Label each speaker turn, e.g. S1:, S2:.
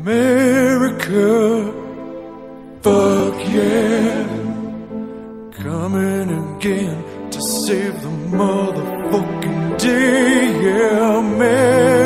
S1: America, fuck yeah, coming again to save the motherfucking day, yeah, man.